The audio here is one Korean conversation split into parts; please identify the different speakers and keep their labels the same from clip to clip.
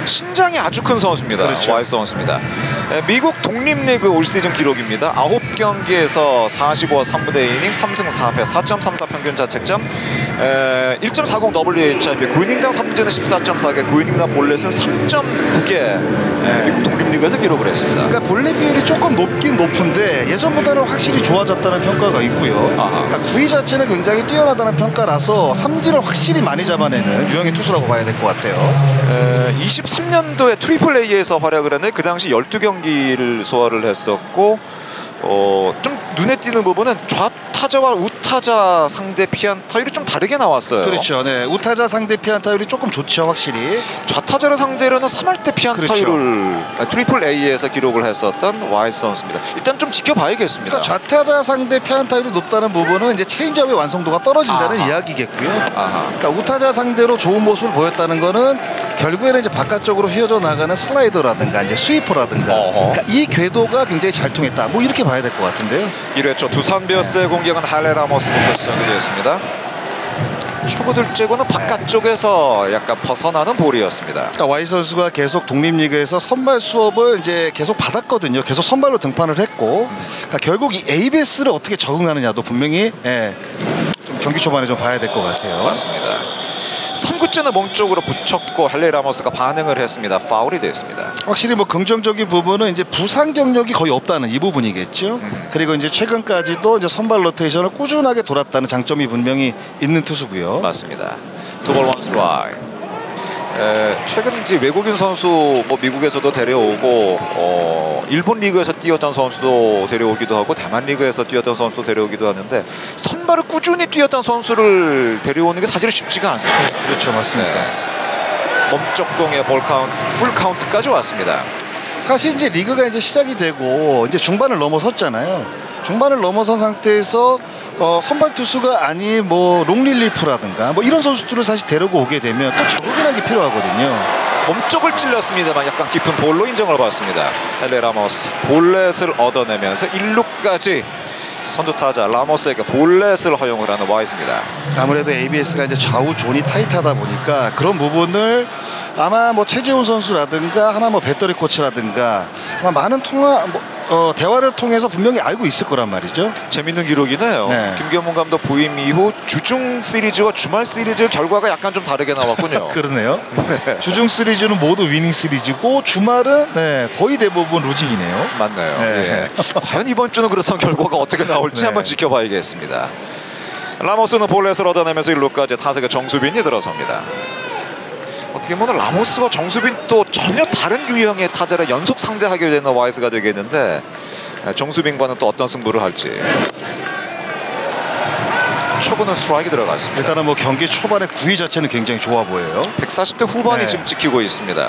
Speaker 1: 신장이 아주 큰 선수입니다.
Speaker 2: 그렇죠.
Speaker 1: 와이스 선수입니다. 미국 독립리그 올 시즌 기록입니다. 9경기에서 45와 3분의 2이닝 3승 4패 4.34 평균 자책점 1.40 WHIP 9이닝당 3진은 14.4개 9이닝당 볼넷은 3.9개 미국 독립리그에서 기록을 했습니다.
Speaker 2: 그러니까 볼넷 비율이 조금 높긴 높은데 예전보다는 확실히 좋아졌다는 평가가 있고요. 그러니까 구위 자체는 굉장히 뛰어나다는 평가라서 삼진을 확실히 많이 잡아내는 유형의 투수라고 봐야 될 것 같아요.
Speaker 1: 23년도에 트리플 A에서 활약을 했는데 그 당시 12경기를 소화를 했었고 좀 눈에 띄는 부분은 좌타자와 우타자 상대 피안타율이 좀 다르게 나왔어요.
Speaker 2: 그렇죠. 네, 우타자 상대 피안타율이 조금 좋죠, 확실히.
Speaker 1: 좌타자를 상대로는 3할대 피안타율을
Speaker 2: 그렇죠.
Speaker 1: 트리플 A에서 기록을 했었던 와이스 선수입니다. 일단 좀 지켜봐야겠습니다.
Speaker 2: 그러니까 좌타자 상대 피안타율이 높다는 부분은 이제 체인지업의 완성도가 떨어진다는 이야기겠고요. 그러니까 우타자 상대로 좋은 모습을 보였다는 거는 결국에는 이제 바깥쪽으로 휘어져 나가는 슬라이더라든가 이제 스위퍼라든가 그러니까 이 궤도가 굉장히 잘 통했다. 뭐 이렇게 봐야 될 것 같은데요.
Speaker 1: 1회 초 두산 베어스의 공격은 할레 라모스부터 시작이 되었습니다. 초구 둘째고는 바깥쪽에서 약간 벗어나는 볼이었습니다.
Speaker 2: 그러니까 와이 선수가 계속 독립리그에서 선발 수업을 이제 계속 받았거든요. 계속 선발로 등판을 했고 그러니까 결국 이 ABS를 어떻게 적응하느냐도 분명히 좀 경기 초반에 좀 봐야 될 것 같아요.
Speaker 1: 맞습니다. 3구째는 몸쪽으로 붙였고 할레 라모스가 반응을 했습니다. 파울이 됐습니다.
Speaker 2: 확실히 뭐 긍정적인 부분은 이제 부상 경력이 거의 없다는 이 부분이겠죠. 그리고 이제 최근까지도 이제 선발 로테이션을 꾸준하게 돌았다는 장점이 분명히 있는 투수고요.
Speaker 1: 맞습니다. 두볼 원스트라이크. 최근 이제 외국인 선수 뭐 미국에서도 데려오고 일본 리그에서 뛰었던 선수도 데려오기도 하고 대만 리그에서 뛰었던 선수도 데려오기도 하는데 선발을 꾸준히 뛰었던 선수를 데려오는 게 사실 쉽지가 않습니다.
Speaker 2: 그렇죠, 맞습니다.
Speaker 1: 몸쪽 공에 볼 카운트, 풀 카운트까지 왔습니다.
Speaker 2: 사실 이제 리그가 이제 시작이 되고 이제 중반을 넘어섰잖아요. 중반을 넘어선 상태에서 선발 투수가 아닌 뭐 롱릴리프라든가 뭐 이런 선수들을 사실 데리고 오게 되면 또 적응이라는 게 필요하거든요.
Speaker 1: 몸쪽을 찔렀습니다만 약간 깊은 볼로 인정을 받습니다. 할레 라모스 볼넷을 얻어내면서 1루까지 선두타자 라모스에게 볼넷을 허용을 하는 와이스입니다.
Speaker 2: 아무래도 ABS가 이제 좌우 존이 타이트하다 보니까 그런 부분을 아마 뭐 최재훈 선수라든가 하나 뭐 배터리 코치라든가 아마 많은 대화를 통해서 분명히 알고 있을 거란 말이죠.
Speaker 1: 재밌는 기록이네요. 김경문 감독 부임 이후 주중 시리즈와 주말 시리즈 결과가 약간 좀 다르게 나왔군요.
Speaker 2: 그러네요. 주중 시리즈는 모두 위닝 시리즈고 주말은 거의 대부분 루징이네요.
Speaker 1: 맞네요. 과연 이번 주는 그렇다면 결과가 어떻게 나올지 한번 지켜봐야겠습니다. 라모스는 볼넷을 얻어내면서 1루까지 타석에 정수빈이 들어섭니다. 어떻게 보면 라모스와 정수빈 또 전혀 다른 유형의 타자를 연속 상대하게 되는 와이스가 되겠는데 정수빈과는 또 어떤 승부를 할지. 초구는 스트라이크 들어갔습니다.
Speaker 2: 일단은 뭐 경기 초반의 구위 자체는 굉장히 좋아 보여요.
Speaker 1: 140대 후반이 지금 찍히고 있습니다.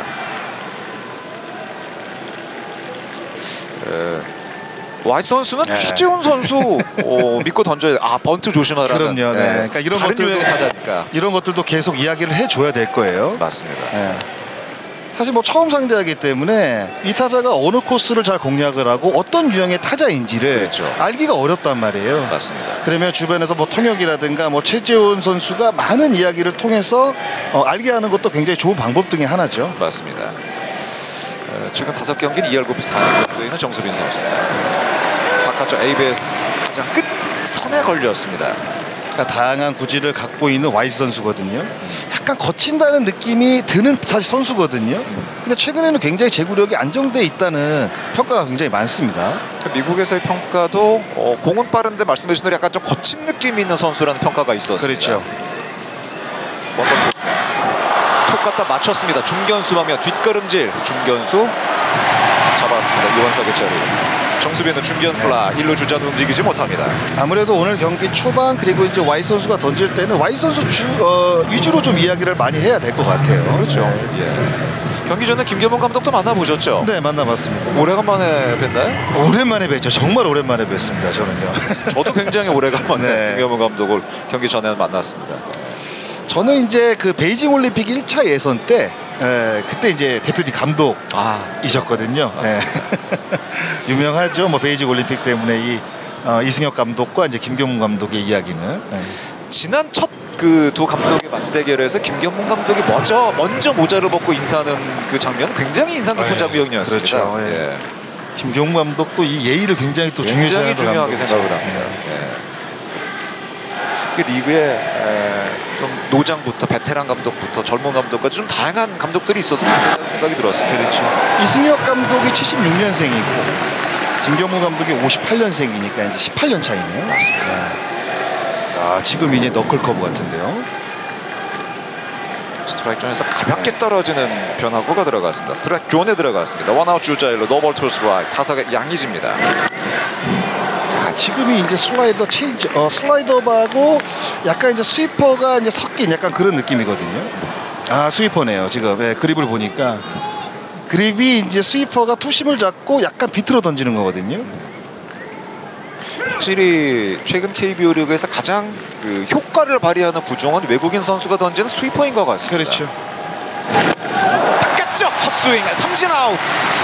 Speaker 1: 와이스 선수는 최재훈 선수 믿고 던져야 번트 조심하라는.
Speaker 2: 그럼요. 그러니까 이런
Speaker 1: 다른
Speaker 2: 것들도,
Speaker 1: 유형의 타자니까
Speaker 2: 이런 것들도 계속 이야기를 해줘야 될 거예요.
Speaker 1: 맞습니다.
Speaker 2: 사실 뭐 처음 상대하기 때문에 이 타자가 어느 코스를 잘 공략을 하고 어떤 유형의 타자인지를 알기가 어렵단 말이에요.
Speaker 1: 맞습니다.
Speaker 2: 그러면 주변에서 뭐 통역이라든가 뭐 최재훈 선수가 많은 이야기를 통해서 알게 하는 것도 굉장히 좋은 방법 중에 하나죠.
Speaker 1: 맞습니다. 최근 5경기는 2할 9푼 4厘 있는 정수빈 선수입니다. 바깥쪽 ABS 가장 끝 선에 걸렸습니다.
Speaker 2: 그러니까 다양한 구질을 갖고 있는 와이스 선수거든요. 약간 거친다는 느낌이 드는 사실 선수거든요. 근데 최근에는 굉장히 제구력이 안정돼 있다는 평가가 굉장히 많습니다.
Speaker 1: 미국에서의 평가도 공은 빠른데 말씀해 주신 대로 약간 좀 거친 느낌이 있는 선수라는 평가가 있었습니다.
Speaker 2: 그렇죠.
Speaker 1: 툭 갖다 맞췄습니다. 중견수 방면 뒷걸음질 중견수 잡았습니다. 유원석의 처리. 정수빈은 중견 플라 1루 주자는 움직이지 못합니다.
Speaker 2: 아무래도 오늘 경기 초반 그리고 이제 와이 선수가 던질 때는 와이 선수 위주로 좀 이야기를 많이 해야 될 것 같아요.
Speaker 1: 그렇죠. 경기 전에 김경문 감독도 만나보셨죠?
Speaker 2: 네, 만나봤습니다.
Speaker 1: 오래간만에 뵀나요?
Speaker 2: 오랜만에 뵀죠. 정말 오랜만에 뵀습니다. 저는요.
Speaker 1: 저도 굉장히 오래간만에 김경문 감독을 경기 전에 만났습니다.
Speaker 2: 저는 이제 그 베이징 올림픽 1차 예선 때 그때 이제 대표팀 감독이셨거든요. 유명하죠. 뭐 베이징 올림픽 때문에 이 이승엽 감독과 이제 김경문 감독의 이야기는.
Speaker 1: 지난 첫 그 두 감독의 맞대결에서 김경문 감독이 먼저 모자를 벗고 인사하는 그 장면 굉장히 인상 깊은 장면이었습니다.
Speaker 2: 그렇죠. 예. 김경문 감독도 이 예의를 굉장히 또 중요시하는
Speaker 1: 중요하게 생각을 합니다. 그 리그에 좀 노장부터 베테랑 감독부터 젊은 감독까지 좀 다양한 감독들이 있어서 좋겠다는 생각이 들었습니다.
Speaker 2: 그렇죠. 이승엽 감독이 76년생이고 김경문 감독이 58년생이니까 이제 18년 차이네요.
Speaker 1: 맞습니다.
Speaker 2: 아, 지금 이제 너클 커브 같은데요.
Speaker 1: 스트라이크 존에서 가볍게 떨어지는 변화구가 들어갔습니다. 스트라이크 존에 들어갔습니다. 원아웃 주자 1루 노볼 투 스트라이크. 타석의 양의지입니다.
Speaker 2: 지금이 이제 슬라이더 체인지, 슬라이더하고 약간 이제 스위퍼가 이제 섞인 약간 그런 느낌이거든요. 아, 스위퍼네요. 지금 그립을 보니까 그립이 이제 스위퍼가 투심을 잡고 약간 비틀어 던지는 거거든요.
Speaker 1: 확실히 최근 KBO 리그에서 가장 그 효과를 발휘하는 구종은 외국인 선수가 던지는 스위퍼인 것 같습니다.
Speaker 2: 그렇죠.
Speaker 1: 바깥쪽 헛스윙 삼진 아웃.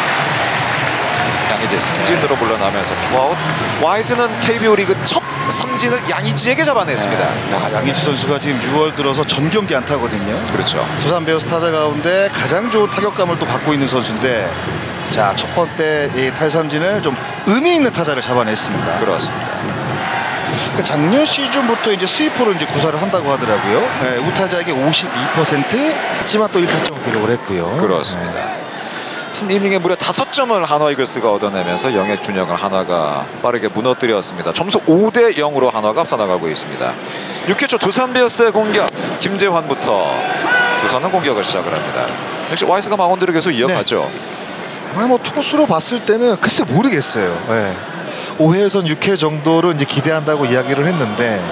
Speaker 1: 양의지 삼진으로 물러나면서 투아웃. 와이즈는 KBO 리그 첫 삼진을 양의지에게 잡아냈습니다.
Speaker 2: 양의지 선수가 지금 6월 들어서 전 경기 안타거든요.
Speaker 1: 그렇죠.
Speaker 2: 두산 베어스 타자 가운데 가장 좋은 타격감을 또 갖고 있는 선수인데, 자, 첫 번째 이 탈삼진을 좀 의미 있는 타자를 잡아냈습니다.
Speaker 1: 그렇습니다.
Speaker 2: 그 작년 시즌부터 이제 스위퍼로 이제 구사를 한다고 하더라고요. 네, 우타자에게 52%, 하지만 또 1타점을 기록을 했고요.
Speaker 1: 그렇습니다. 한 이닝에 무려 5점을 한화 이글스가 얻어내면서 영역 준영을 한화가 빠르게 무너뜨렸습니다. 점수 5대 0으로 한화가 앞서 나가고 있습니다. 6회 초 두산 베어스의 공격. 김재환부터 두산은 공격을 시작을 합니다. 역시 와이스가 마운드를 계속 이어가죠.
Speaker 2: 네. 아마 뭐 투수로 봤을 때는 글쎄 모르겠어요. 네. 5회에선 6회 정도로 이제 기대한다고 이야기를 했는데,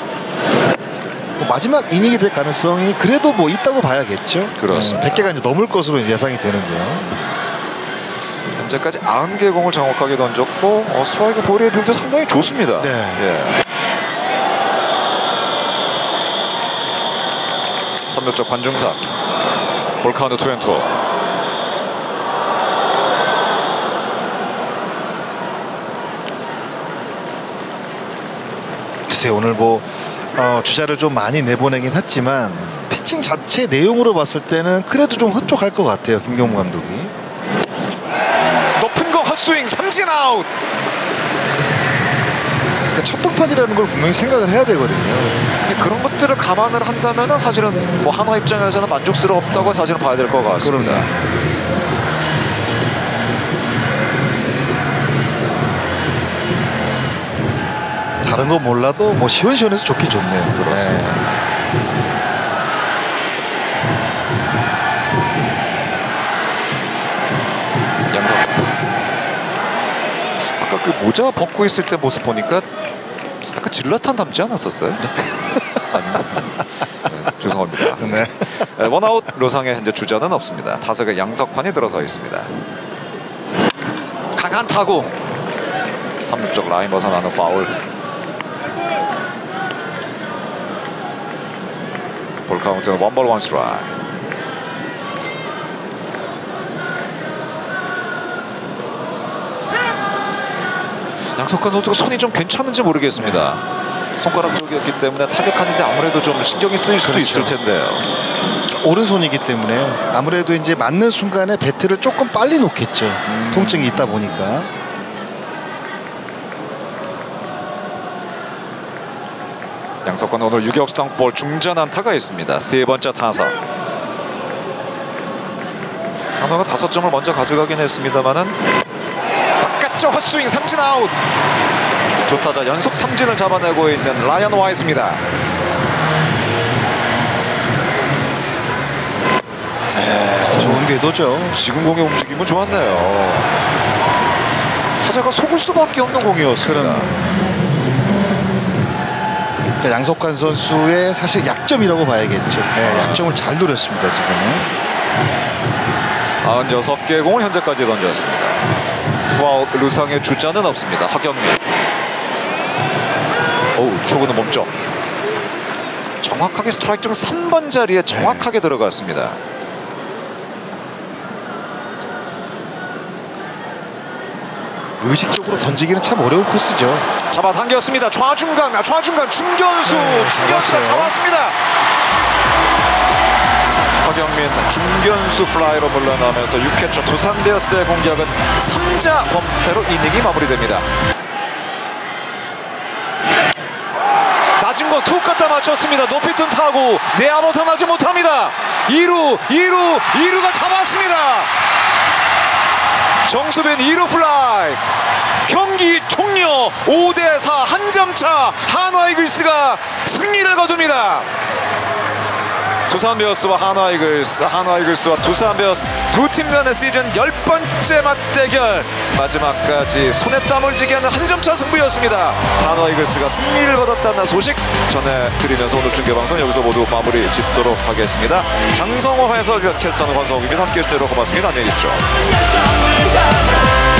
Speaker 2: 뭐 마지막 이닝이 될 가능성이 그래도 뭐 있다고 봐야겠죠.
Speaker 1: 그렇습니다.
Speaker 2: 100개가 이제 넘을 것으로 이제 예상이 되는데요.
Speaker 1: 현재까지 90개 공을 정확하게 던졌고 스트라이크 볼의 빌도 상당히 좋습니다.
Speaker 2: 네.
Speaker 1: 예. 3루 쪽 관중사 볼 카운트 2&2.
Speaker 2: 글쎄 오늘 뭐 주자를 좀 많이 내보내긴 했지만 피칭 자체 내용으로 봤을 때는 그래도 좀 흡족할 것 같아요. 김경문 감독이.
Speaker 1: 높은 거 헛스윙 삼진 아웃.
Speaker 2: 그러니까 첫 등판이라는 걸 분명히 생각을 해야 되거든요.
Speaker 1: 그런 것들을 감안을 한다면 사실은 뭐 한화 입장에서는 만족스럽다고 사실은 봐야 될 것 같습니다.
Speaker 2: 다른 거 몰라도 뭐 시원시원해서 좋긴 좋네요.
Speaker 1: 그렇습니다. 양석. 아까 그 모자 벗고 있을 때 모습 보니까 약간 질라탄 닮지 않았었어요? 아닌가? 네, 죄송합니다.
Speaker 2: 네.
Speaker 1: 원아웃. 로상의 현재 주자는 없습니다. 타석에 양석환이 들어서 있습니다. 강한 타구. 3루 쪽 라인 벗어나는 파울. 볼 카운트는 1볼 1 스트라이크. 양석환 선수가 손이 좀 괜찮은지 모르겠습니다. 손가락 쪽이었기 때문에 타격하는데 아무래도 좀 신경이 쓰일 수도 있을 텐데요.
Speaker 2: 오른손이기 때문에 아무래도 이제 맞는 순간에 배트를 조금 빨리 놓겠죠. 통증이 있다 보니까.
Speaker 1: 양석환 오늘 유격수 땅볼 중전 안타가 있습니다. 세 번째 타석. 한화가 5점을 먼저 가져가긴 했습니다만은 바깥쪽 헛스윙 삼진 아웃. 두 타자 연속 삼진을 잡아내고 있는 라이언 와이스입니다.
Speaker 2: 좋은 궤도죠.
Speaker 1: 지금 공의 움직임은 좋았네요. 타자가 속을 수밖에 없는 공이었습니다.
Speaker 2: 그러니까 양석환 선수의 사실 약점이라고 봐야겠죠. 네, 약점을 잘 노렸습니다. 지금은.
Speaker 1: 96개 공을 현재까지 던졌습니다. 투아웃. 루상의 주자는 없습니다. 허경민. 초구는 몸쪽. 정확하게 스트라이크 중 3번 자리에 정확하게 들어갔습니다.
Speaker 2: 의식적으로 던지기는 참 어려운 코스죠.
Speaker 1: 잡아당겼습니다. 좌중간 중견수가
Speaker 2: 잡았어요.
Speaker 1: 잡았습니다. 허경민 중견수 플라이로 물러나면서 6회 초 두산 베어스의 공격은 3자 범퇴로 이닝이 마무리됩니다. 낮은 거 툭 갖다 맞췄습니다. 높이 뜬 타구 내야 벗어나지 못합니다. 2루가 잡았습니다. 정수빈 2루 플라이. 경기 종료. 5대4 한 점 차. 한화 이글스가 승리를 거둡니다. 두산 베어스와 한화 이글스와 두산 베어스 두 팀 간의 시즌 10번째 맞대결, 마지막까지 손에 땀을 쥐게 하는 한 점차 승부였습니다. 한화 이글스가 승리를 거뒀다는 소식 전해드리면서 오늘 중계방송 여기서 모두 마무리 짓도록 하겠습니다. 장성호 해설 캐스터는 권성욱입니다. 함께해 주셔서 고맙습니다. 안녕히 계십시오.